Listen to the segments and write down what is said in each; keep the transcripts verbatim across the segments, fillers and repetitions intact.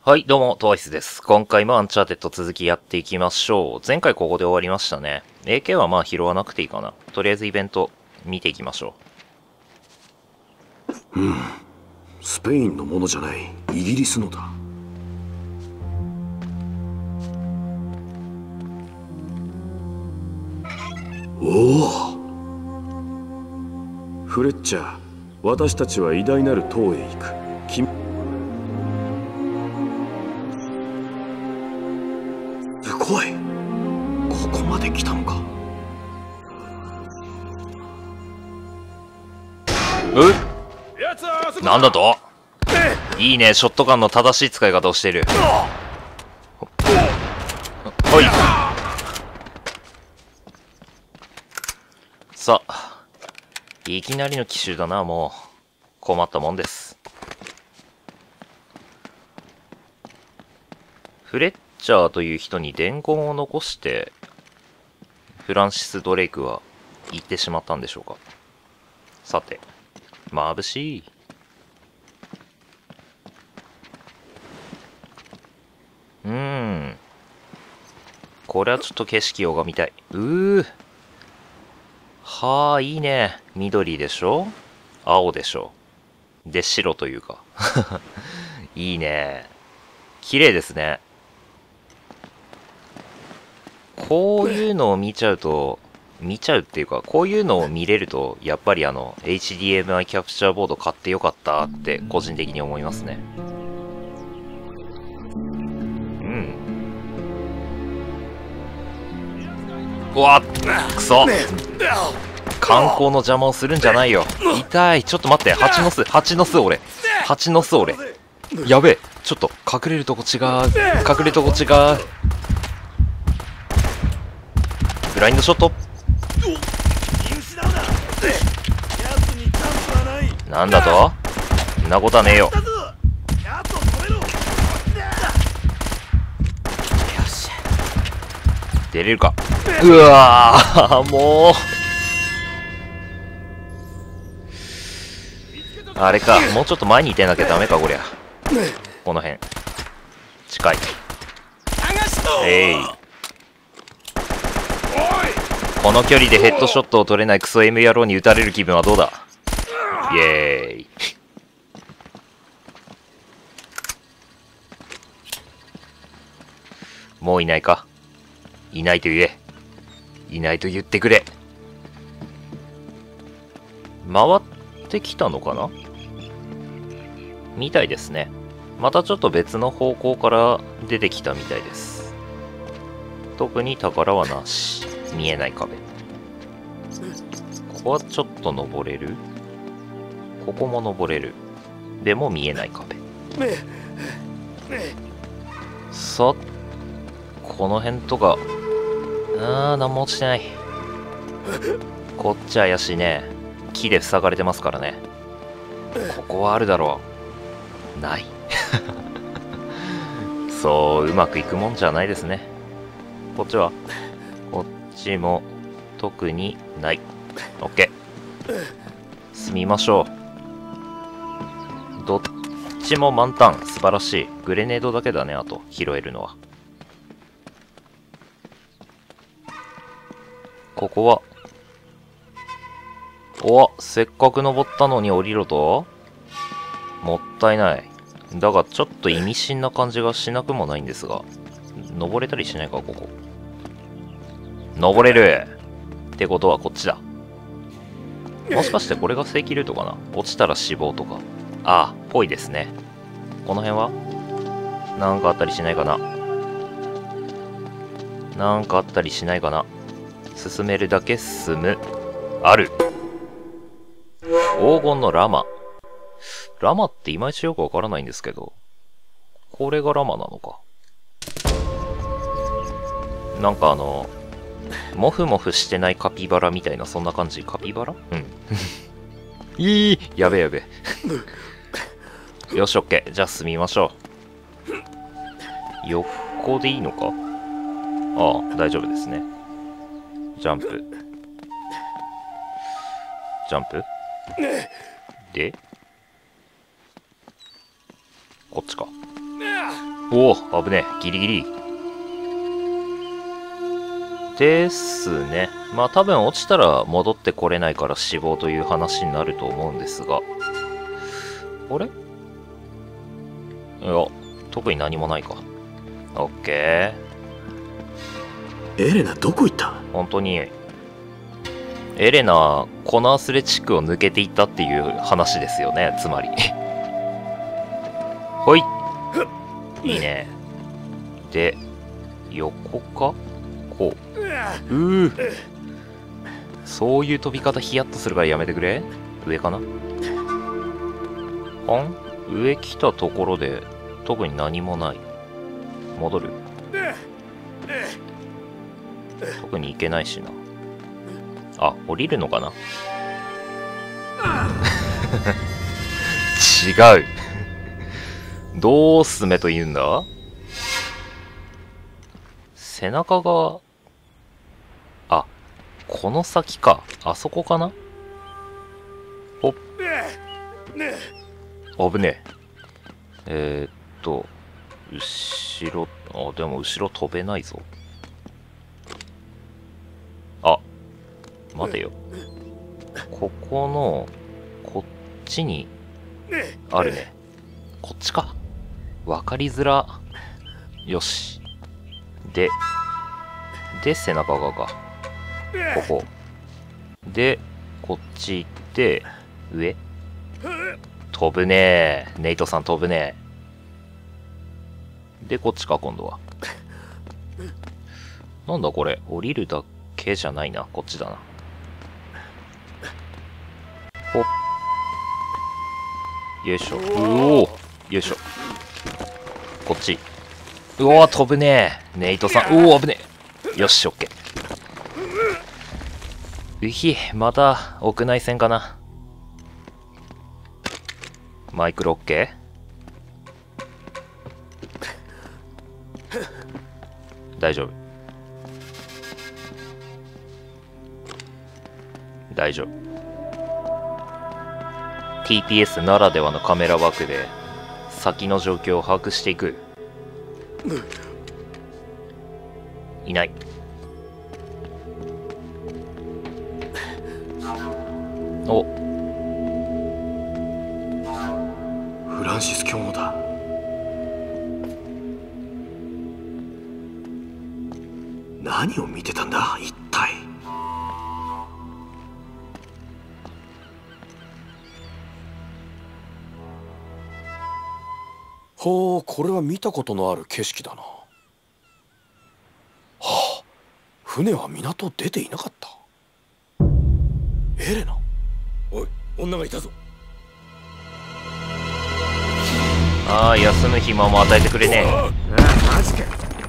はい、どうも、トワイスです。今回もアンチャーテッド続きやっていきましょう。前回ここで終わりましたね。エーケー はまあ拾わなくていいかな。とりあえずイベント見ていきましょう。うん。スペインのものじゃない。イギリスのだ。おお。フレッチャー、私たちは偉大なる塔へ行く。君すごい。ここまで来たのか。 う？なんだと？いいね、ショットガンの正しい使い方をしている。ほい。さあ、いきなりの奇襲だな。もう困ったもんです。フレッチャーという人に伝言を残してフランシス・ドレイクは行ってしまったんでしょうか。さて、眩しい。うーん。これはちょっと景色を拝みたい。うー。はあ、いいね。緑でしょ？青でしょ？で、白というか。いいね。綺麗ですね。こういうのを見ちゃうと、見ちゃうっていうか、こういうのを見れると、やっぱりあの、エイチディーエムアイ キャプチャーボード買ってよかったって個人的に思いますね。うん。うわっ、くそ。観光の邪魔をするんじゃないよ。痛い。ちょっと待って。蜂の巣、蜂の巣俺。蜂の巣俺。やべえ。ちょっと、隠れるとこ違う。隠れるとこ違う。ブラインドショット。なんだと？そんなことはねえよ。出れるか。うわーもうあれか。もうちょっと前にいてなきゃダメかこりゃ。この辺近い。えい。この距離でヘッドショットを取れないクソ M 野郎に撃たれる気分はどうだ？イエーイ。もういないか？いないと言え。いないと言ってくれ。回ってきたのかな？みたいですね。またちょっと別の方向から出てきたみたいです。特に宝はなし。見えない壁。ここはちょっと登れる？ここも登れる。でも見えない壁。さっ、この辺とか、あー、なんも落ちてない。こっち怪しいね。木で塞がれてますからね。ここはあるだろう。ない。そう、うまくいくもんじゃないですね。こっちはこっちも特にない。オッケー。進みましょう。どっちも満タン。素晴らしい。グレネードだけだね、あと拾えるのは。ここは、お、せっかく登ったのに降りろと？もったいない。だがちょっと意味深な感じがしなくもないんですが、登れたりしないか、ここ。登れるってことはこっちだ。もしかしてこれが正規ルートかな？落ちたら死亡とか。ああ、ぽいですね。この辺はなんかあったりしないかな？なんかあったりしないかな？進めるだけ進む。ある。黄金のラマ。ラマっていまいちよくわからないんですけど、これがラマなのか。なんかあの、モフモフしてないカピバラみたいな、そんな感じ。カピバラ？うん。いい、やべえやべえ。よし、オッケー。じゃあ進みましょう。横でいいのか？ああ、大丈夫ですね。ジャンプ。ジャンプで、こっちか。 おお、危ねえ、ギリギリですね。まあ多分落ちたら戻ってこれないから死亡という話になると思うんですが、あれ？いや、特に何もないか。オッケー。エレナどこ行った？ 本当にエレナコナースレ地区を抜けていったっていう話ですよね、つまり。ほい、いいね。で、横かこう。うー、そういう飛び方ヒヤッとするからやめてくれ。上かな。あん、上来たところで特に何もない。戻る。特に行けないしな。あ、降りるのかな。違う。どうすめと言うんだ。背中が、あ、この先か。あそこかな。ほっ。危ねえ。えー、っと、後ろ、あ、でも後ろ飛べないぞ。あ、待てよ。ここの、こっちに、あるね。こっちか。わかりづら。よし。で、で、背中側か。ここ。で、こっち行って、上飛ぶねー。ネイトさん飛ぶねー。で、こっちか、今度は。なんだこれ。降りるだけじゃないな。こっちだな。ほっ。よいしょ。うおー。よいしょ。こっち。うおー、飛ぶねー。ネイトさん。うおー、危ねえ。よし、オッケー。うひ、また屋内戦かな。マイクロオッケー。大丈夫。大丈夫。ティーピーエス ならではのカメラワークで先の状況を把握していく。いない。お、 フランシス教のだ。何を見てたんだ一体。ほう、これは見たことのある景色だな。はあ、船は港を出ていなかった。エレナ。おい、女がいたぞ。 ああ、休む暇も与えてくれねえ。 ああ、マジか。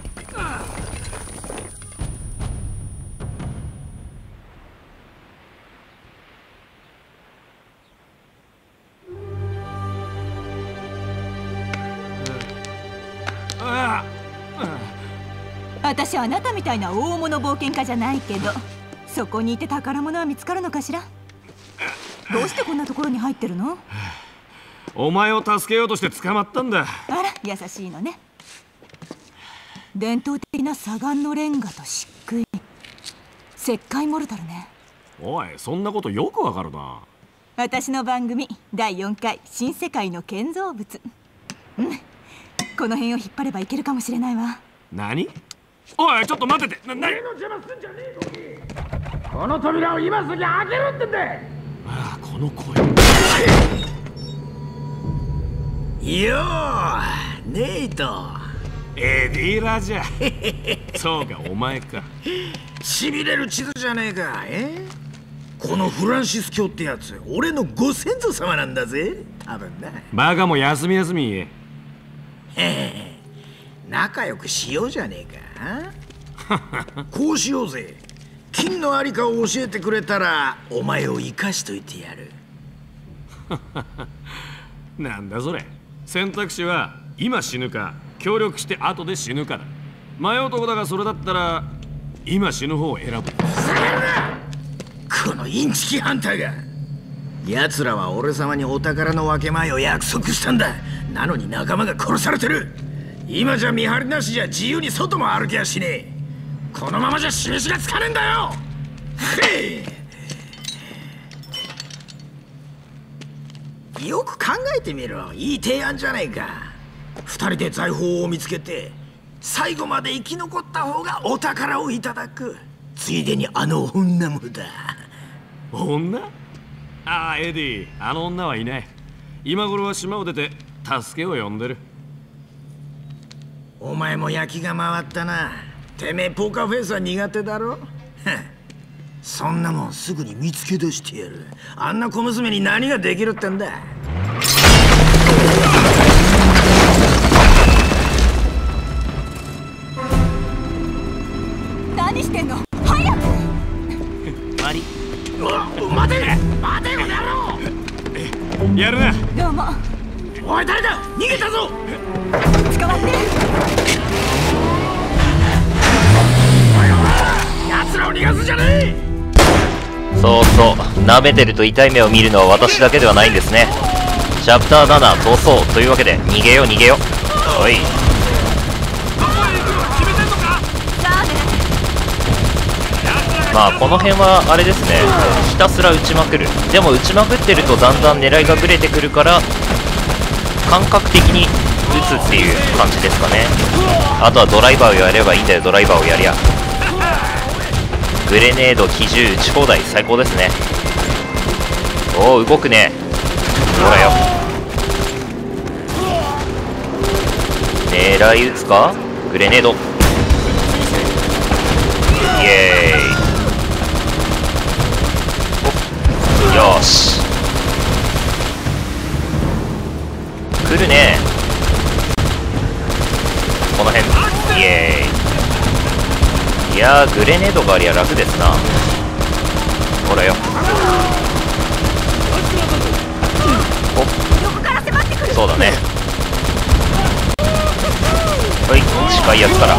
私あなたみたいな大物冒険家じゃないけど、そこにいて宝物は見つかるのかしら。どうしてこんなところに入ってるの？ お前を助けようとして捕まったんだ。 あら、優しいのね。伝統的な砂岩のレンガと漆喰、石灰モルタルね。 おい、そんなことよくわかるな。 私の番組だいよんかい新世界の建造物。うん、この辺を引っ張ればいけるかもしれないわ。 何？おい、ちょっと待ってて。な、何の邪魔すんじゃねえ時。この扉を今すぐ開けるってんだ。ああ、この声。 よー、ネイト。 エディラじゃ。そうか、お前か。 しびれる地図じゃねえか。え？このフランシス教ってやつ、俺のご先祖様なんだぜ。多分な。 バカも休み休み。 へへ、仲良くしようじゃねえか。こうしようぜ。金のありかを教えてくれたらお前を生かしといてやる。 なんだそれ。選択肢は今死ぬか協力して後で死ぬかだ。迷うとこだが、それだったら今死ぬ方を選ぶ。 このインチキハンターが奴らは俺様にお宝の分け前を約束したんだ。なのに仲間が殺されてる。今じゃ見張りなしじゃ自由に外も歩きやしねえ。このままじゃ示しがつかねえんだよ。よく考えてみろ。いい提案じゃないか。二人で財宝を見つけて最後まで生き残った方がお宝をいただく。ついでにあの女もだ。 女？ああ、エディ、あの女はいない。今頃は島を出て助けを呼んでる。 お前も焼きが回ったな。てめえポーカーフェイスは苦手だろ。そんなもんすぐに見つけ出してやる。あんな小娘に何ができるってんだ。 何してんの？早く！ マリ。 うわ、待て！待てよ、野郎！ やるな。 どうも。 おい、誰だ！逃げたぞ！ 捕まって。 奴らを逃がすじゃねえ！ そうそう、舐めてると痛い目を見るのは私だけではないんですね。チャプターなな逃走というわけで逃げよう逃げよう。おい、まあこの辺はあれですね、ひたすら撃ちまくる。でも撃ちまくってるとだんだん狙いがぶれてくるから感覚的に撃つっていう感じですかね。あとはドライバーをやればいいんだよ。ドライバーをやりゃグレネード機銃撃ち放題、最高ですね。おお、動くね。ほらよ、狙い撃つか。グレネード、イエーイ。よーし、来るね。この辺、イエーイ。いやー、グレネードがありゃ楽ですな。ほらよ、お、そうだね。はい、近いやつから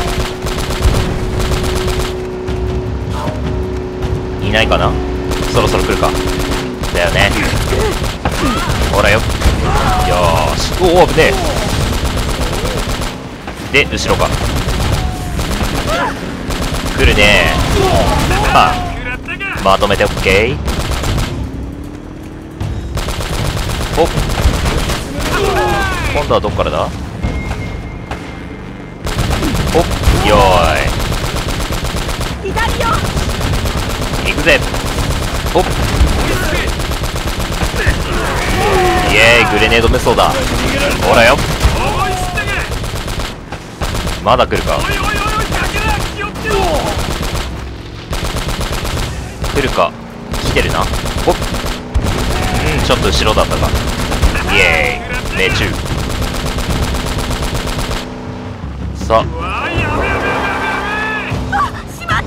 いないかな。そろそろ来るかだよね。ほらよ、よーし。おお、危ねえ。で、後ろか。来るね。はあ、まとめて OK。 おっ、今度はどっからだ。おっ、よーい、 左よ。 行くぜ。おっ、イエーイ、グレネード無双だ。ほらよ、まだ来るか。来るか、来てるな。おっ、うん、ちょっと後ろだったか。イエーイ、命中。さあ、 あ、しまった。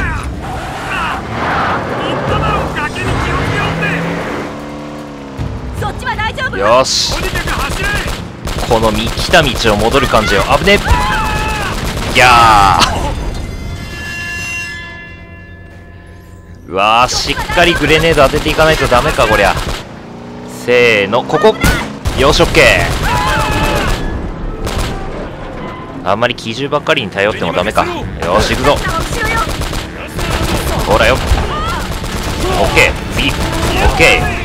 そっちは大丈夫？ よし、このみ来た道を戻る感じよ。危ねえ。いやー、うわー、しっかりグレネード当てていかないとダメかこりゃ。せーの、ここ。よし、オッケー。あんまり機銃ばっかりに頼ってもダメか。よし、行くぞ。ほらよ、オッケー。次、オッケー。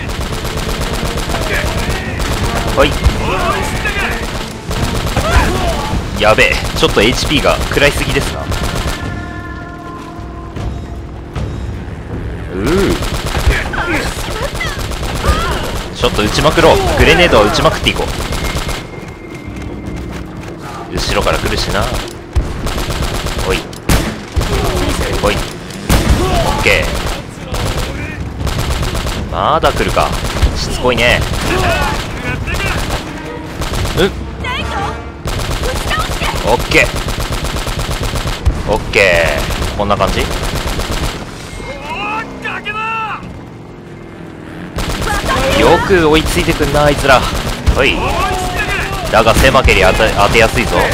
はい、やべえ、ちょっと エイチピー が食らいすぎですな。うー、ちょっと撃ちまくろう。グレネードは撃ちまくっていこう。後ろから来るしな。おいおい、オッケー。まだ来るか、しつこいね。うん、オッケーオッケー、こんな感じ。よく追いついてくんなあいつら。おい、だが狭けりゃ当て、当てやすいぞ。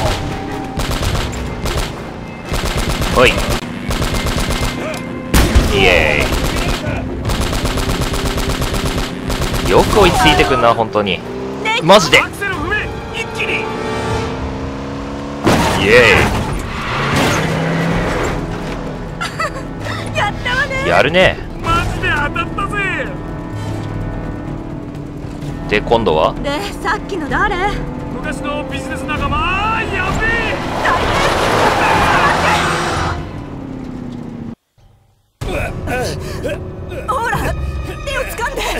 おい、イエーイ。 よく追いついてくんな本当に。マジでアクセル踏め、一気に。 イエやったわね。 ーイ、やるね。 マジで当たったぜ。 で今度はでさっきの誰？ 昔のビジネス仲間。やべえ。 ほら手を掴んで。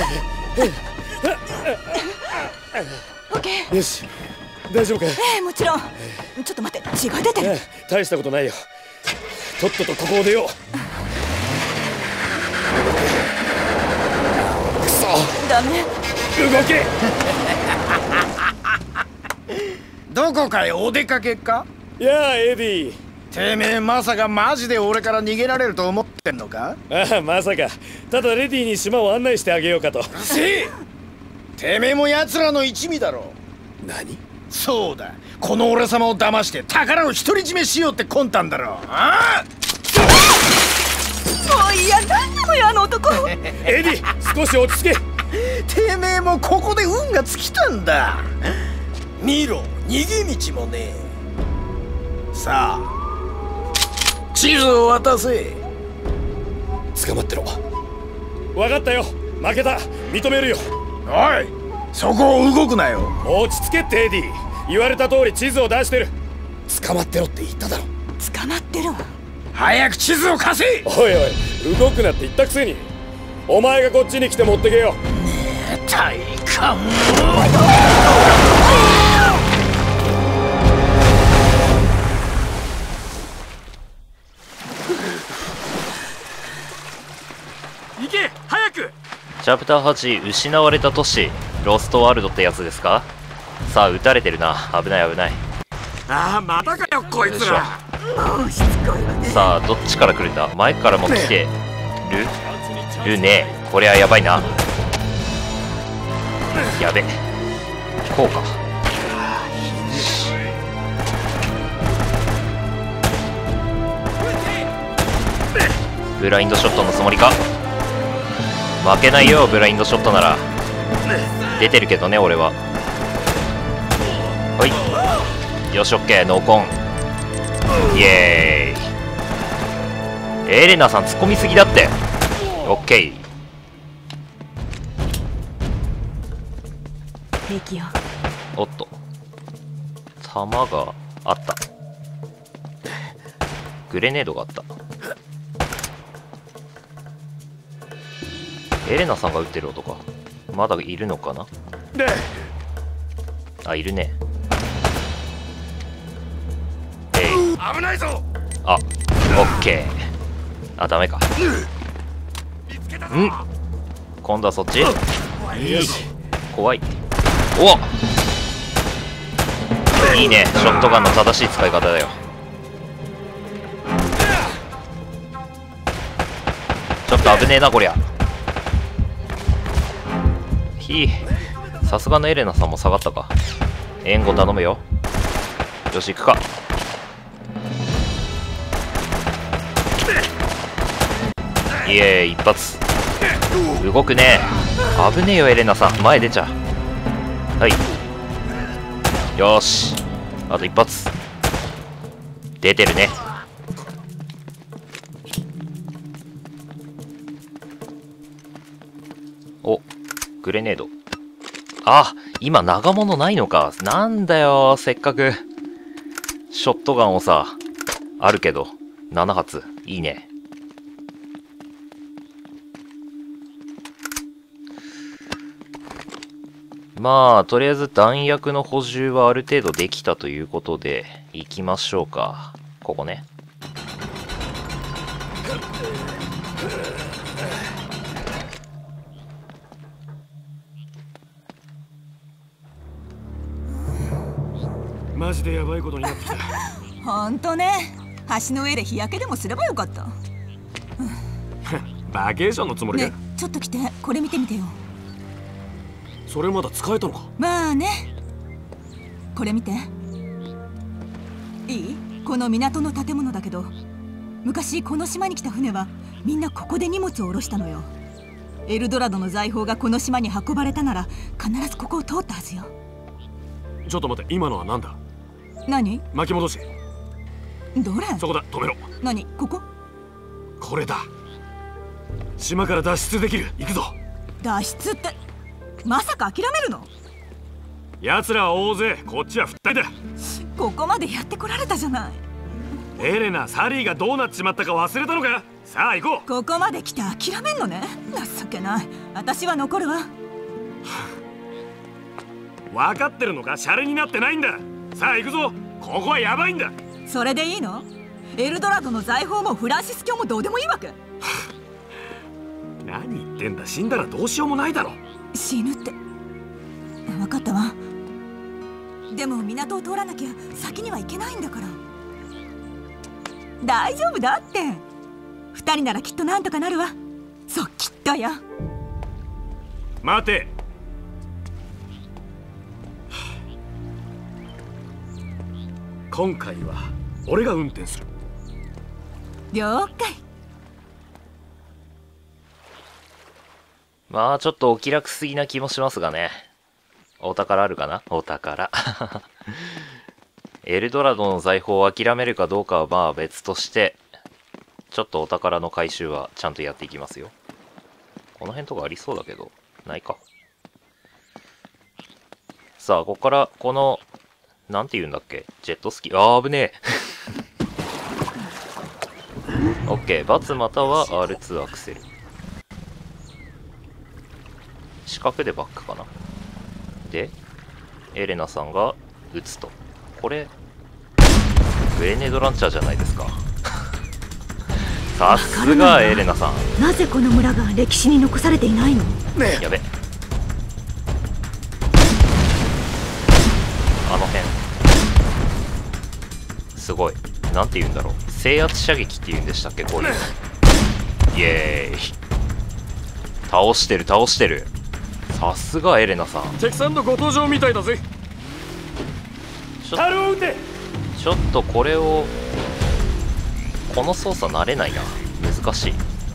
オッケー。 よし、大丈夫か？ ええ、もちろん。ちょっと待って、血が出てる。 大したことないよ。とっととここを出よう。くそ、 ダメ。 動け。 どこかへお出かけか？ やあエディ。 てめえまさかマジで俺から逃げられると思ってんのか？ ああ、まさか。ただレディに島を案内してあげようかと。 せえ、てめえも奴らの一味だろ。 何？ そうだ、この俺様を騙して宝を独り占めしようって魂胆だろ。ああ、 もういや、なんなのよあの男。 エディ、少し落ち着け。 てめえもここで運が尽きたんだ。見ろ、逃げ道もねえ。さあ地図を渡せ。 捕まってろ。分かったよ。負けた。認めるよ。 おい、そこを動くなよ。 落ち着けってエディ。言われた通り地図を出してる。捕まってろって言っただろ。 捕まってるわ。 早く地図を貸せ。 おいおい、動くなって言ったくせに。お前がこっちに来て持ってけよ。 体感を。 行け、早く。 チャプターはち、失われた都市ロストワールドってやつですか。さあ撃たれてるな。危ない危ない。 ああ、またかよこいつら。 もうしつこいわね。 さあどっちから来るんだ。前からも来てるるね。こりゃやばいな。やべ、こうか。ブラインドショットのつもりか。負けないよブラインドショットなら。出てるけどね俺は。はい、よし、オッケー、ノーコン。イエーイ。エレナさん突っ込みすぎだって。オッケー。 平気よ。 おっと弾があった。グレネードがあった。エレナさんが撃ってる音か。まだいるのかな。あ、いるね。えい、 危ないぞ。 あ、オッケー。あ、ダメか。ん、今度はそっち。怖い。おっ、いいね。ショットガンの正しい使い方だよ。ちょっと危ねえなこりゃ。ひー、さすがのエレナさんも下がったか。援護頼むよ。よし、行くか。イエーイ、一発。動くね。危ねえよエレナさん、前出ちゃう。はい、よし、あと一発。出てるね。お、グレネード。あ、今長物ないのか。なんだよ、せっかくショットガンをさ、あるけどなな発。いいね。まあとりあえず弾薬の補充はある程度できたということで行きましょうか。ここね。 マジでやばいことになってきた。 ほんとね。橋の上で日焼けでもすればよかった。 バケーションのつもりか。 ね、ちょっと来て、これ見てみてよ。 それまだ使えたのか。 まあね、これ見て。いい？この港の建物だけど、昔この島に来た船はみんなここで荷物を下ろしたのよ。 エルドラドの財宝がこの島に運ばれたなら必ずここを通ったはずよ。 ちょっと待って、今のは何だ？ 何？ 巻き戻して。 どれ？ そこだ、止めろ。 何？ここ？ これだ。島から脱出できる。行くぞ。 脱出ってまさか諦めるの？ 奴らは大勢、こっちは二人だ。 ここまでやってこられたじゃない。 エレナ、サリーがどうなっちまったか忘れたのか？さあ行こう。 ここまで来て諦めんのね。情けない。私は残るわ。 分かってるのか？シャレになってないんだ。さあ行くぞ。ここはヤバいんだ。 それでいいの？エルドラドの財宝もフランシス教もどうでもいいわけ？ 何言ってんだ。死んだらどうしようもないだろ。 死ぬって。分かったわ。でも港を通らなきゃ先には行けないんだから。大丈夫だって。二人ならきっとなんとかなるわ。そう、きっとよ。 待て。今回は俺が運転する。 了解。 まあちょっとお気楽すぎな気もしますがね。お宝あるかな？お宝。エルドラドの財宝を諦めるかどうかはまあ別として、ちょっとお宝の回収はちゃんとやっていきますよ。この辺とかありそうだけど、ないか。さあ、ここからこの、なんて言うんだっけ？ジェットスキー。あー、危ねえ。オッケー、バツまたは アールツー アクセル。四角でバックかな。で、エレナさんが撃つと。これ、グレネードランチャーじゃないですか。さすがエレナさん。 なぜこの村が歴史に残されていないの？ ねえ、 やべ。あの辺。すごい。なんて言うんだろう。制圧射撃って言うんでしたっけ、こういうの。イエーイ。倒してる、倒してる。さすがエレナさん。 敵さんのご登場みたいだぜ。 ちょ樽を撃て。 ちょっとこれを、この操作慣れないな。難し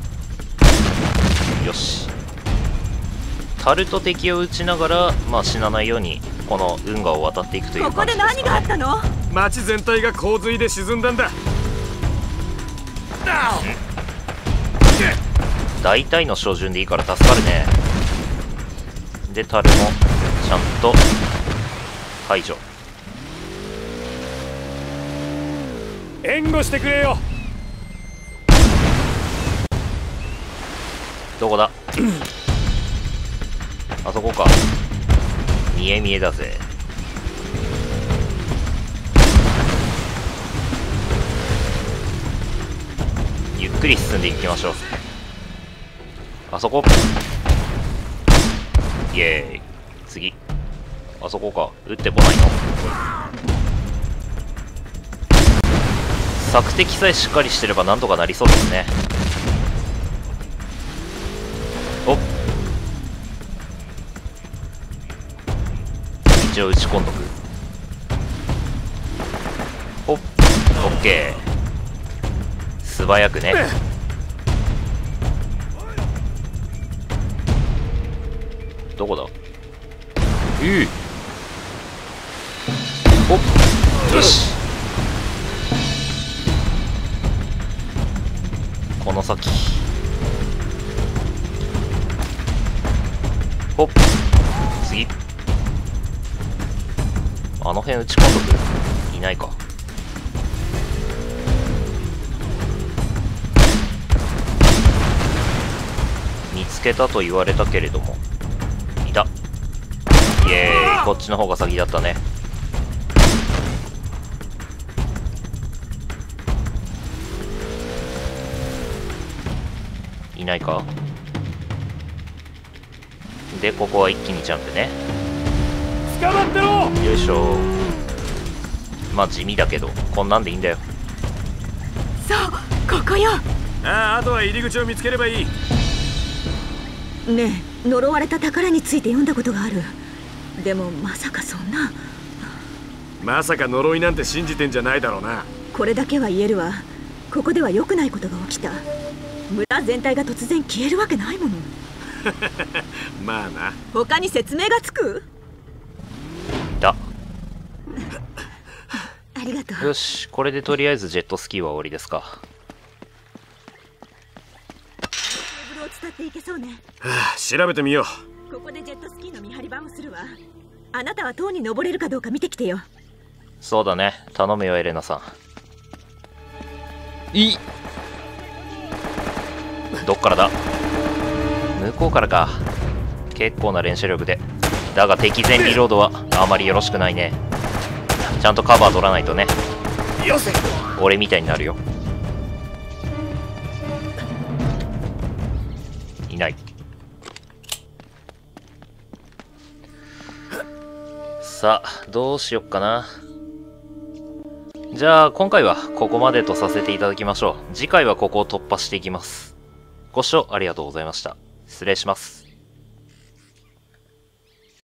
い。よし。タルと敵を撃ちながら、まあ死なないように、この運河を渡っていくというここで感じですかね。 何があったの？ 町全体が洪水で沈んだんだ。 大体の照準でいいから助かるね。で、タルもちゃんと解除。 援護してくれよ。 どこだ？あそこか。見え見えだぜ。ゆっくり進んでいきましょう。あそこ。イエーイ。次。あそこか。撃ってこないの？索敵さえしっかりしてればなんとかなりそうですね。おっ。一応打ち込んどく。おっ。オッケー。素早くね。どこだ？うう。おっ。よし。この先。ほっ。次。あの辺打ち込んどく。いないか。見つけたと言われたけれども。いた。イエーイ。こっちの方が先だったね。いないか。で、ここは一気にジャンプね。 捕まってろ。 よいしょ。まあ地味だけど、こんなんでいいんだよ。 そう、ここよ。 ああ、あとは入り口を見つければいい。 ねえ、呪われた宝について読んだことがある。でもまさかそんな。 まさか呪いなんて信じてんじゃないだろうな。 これだけは言えるわ。ここでは良くないことが起きた。村全体が突然消えるわけないもの。 まあな。 他に説明がつく？ だ。 ありがとう。 よし、これでとりあえずジェットスキーは終わりですか。 ケーブルを伝っていけそうね。 はあ、調べてみよう。ここでジェットスキーの見張り番をするわ。あなたは塔に登れるかどうか見てきてよ。 そうだね、頼むよエレナさん。いい。どっからだ？向こうからか。結構な連射力で。だが敵前リロードはあまりよろしくないね。ちゃんとカバー取らないとね。 よせ。 俺みたいになるよ。いない。さあどうしよっかな。じゃあ今回はここまでとさせていただきましょう。次回はここを突破していきます。ご視聴ありがとうございました。失礼します。